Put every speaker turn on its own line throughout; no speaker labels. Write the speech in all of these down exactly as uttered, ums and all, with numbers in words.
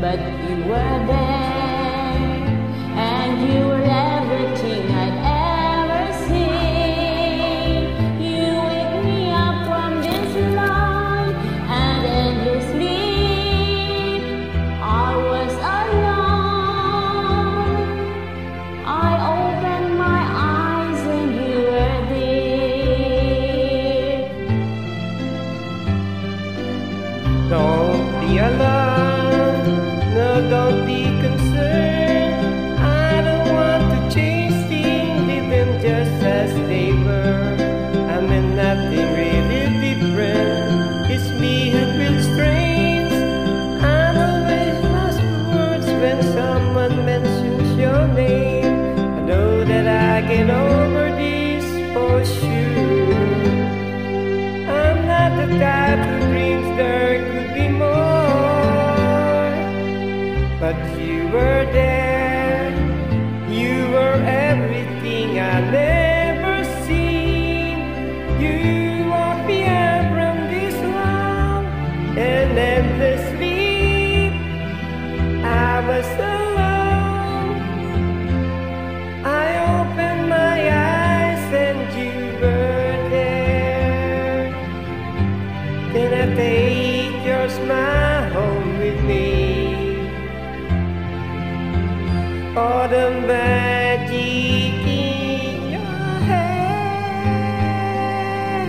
but you were there, and you were everything I'd ever seen. You wake me up from this long and endless sleep. I was alone. I opened my eyes and you were there.
Don't be alarmed, no, don't be concerned. I don't want to change things, leave them just as they were. I mean nothing really different, it's me who feels strange. I'm always lost for words when someone mentions your name. I know that I get over this for sure. I'm not the type who dreams there could be more, but you were there. You were everything I never seen. You walked me out from this long and endless sleep. I was alone. I opened my eyes and you were there. Then I take your smile home with me. All the magic in your hair.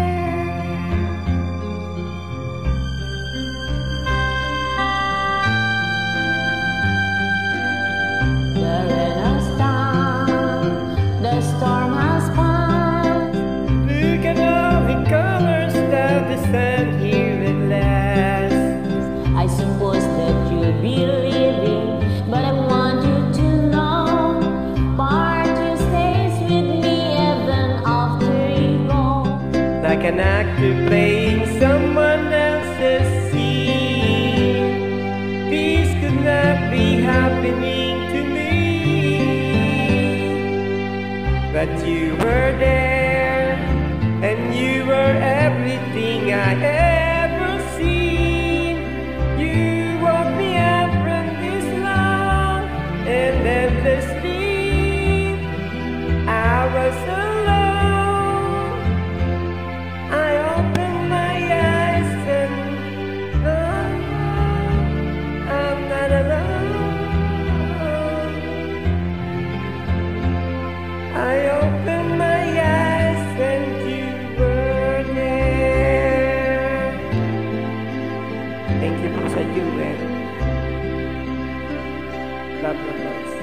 The rain has stopped, the storm has passed.
Look at all the colors that the sun here at last.
I suppose that you'll be leaving, but I want you to know, part you stays with me even after you go.
Like an actor playing someone else's scene. This could not be happening to me, but you were there, and you were everything I ever seen. You walked me out from this long and endless sleep. I was alone. I opened my eyes and no, I'm not alone. I opened my eyes and you were there. Thank you po sa U N. Love, love, love.